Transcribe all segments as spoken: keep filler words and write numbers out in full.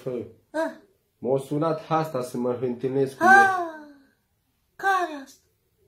fă. Ah. M-a sunat asta să mă întâlnesc cu Ah. el. Care asta?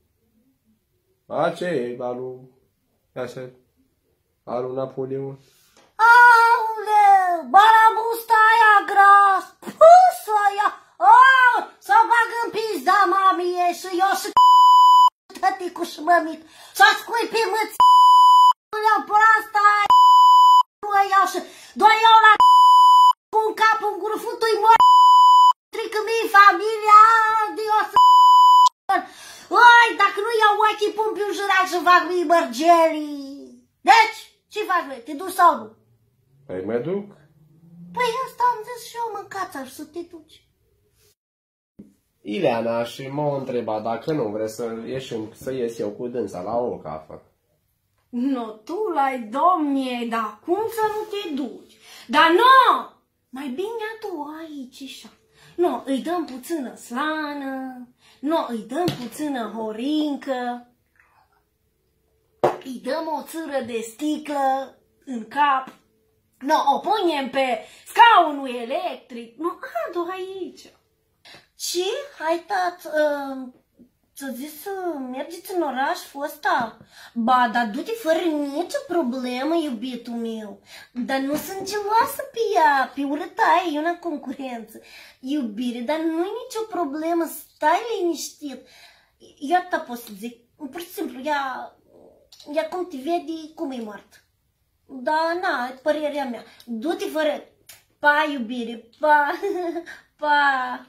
A, ce e? Alu... Așa... Alu Napoleon. Aoleu! Barabusta aia gras! Pusă aia! Oh! Să bag în pizda mamie și eu și tăticu și mămit. Să scui pe mâți la proasta aia și doar eu la cu un cap în gură futui mor strică mie familia Dios. Oi, dacă nu iau ochii pun pe un jurat și fac mie mărgelii. Deci, ce faci, băi? Te duci sau nu? Păi mă duc. Păi asta am zis și eu, mâncați să te duci. Ileana și m-a întrebat dacă nu vreți să ieșim, să ies eu cu dânsa la o cafă. Nu, tu l-ai domnie, dar cum să nu te duci? Dar nu! Mai bine tu aici așa. Nu, îi dăm puțină slană, nu, îi dăm puțină horincă, îi dăm o țâră de sticlă în cap, nu, o punem pe scaunul electric, nu, adu aici. Ce? Hai, tat, uh, să zici să mergeți în oraș fosta? Ba, dar du-te fără nicio problemă, iubitul meu. Dar nu sunt geloasă pe ea, pe urâta aia, e una concurență. Iubire, dar nu e nicio problemă, stai liniștit. Eu atâta pot să zic, pur și simplu, ea, ea cum te vede, cum e moartă. Da, na, e părerea mea. Du-te fără... Pa, iubire, pa, pa.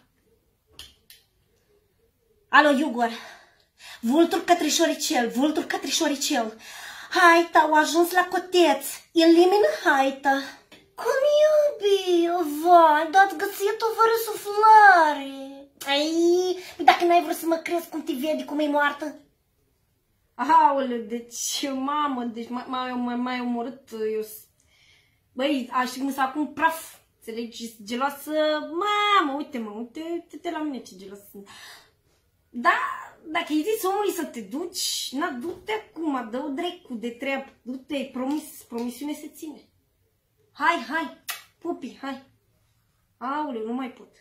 Alo, Iugor, vultur către șoricel, vultur către șoricel. Haita, au ajuns la coteț, elimină haita. Cum iubi, vai, dar ați găsit-o fără suflare. Ai, dacă n-ai vrut să mă crezi cum te vede, cum e moartă. Aoleu, deci, mamă, deci m-ai mai omorât eu. Băi, aș fi măsat acum praf, înțelegi, geloasă, mamă, uite mă, uite, uite la mine ce geloasă sunt. Da, dacă îi zici omului să te duci, na, du-te acum, dă-o drecu de treabă, du-te, promis, promisiune se ține. Hai, hai, pupi, hai. Aoleu, nu mai pot.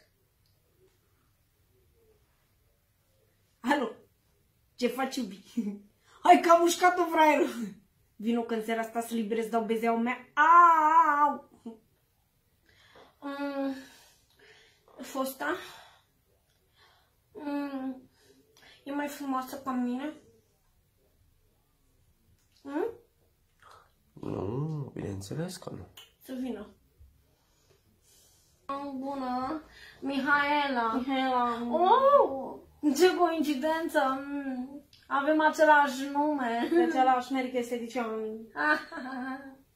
Alo, ce faci, iubi? Hai că am mușcat-o, fraierul. Vino că în seara asta să liberez, dau bezeaua mea. Au! Mm, fosta? Mm. E mai frumoasă ca mine? Hmm? Nu, bineînțeles că nu. Să vină. Bună! Mihaela! Mihaela! Oh! Ce coincidență! Avem același nume. Pe același meric este dicion.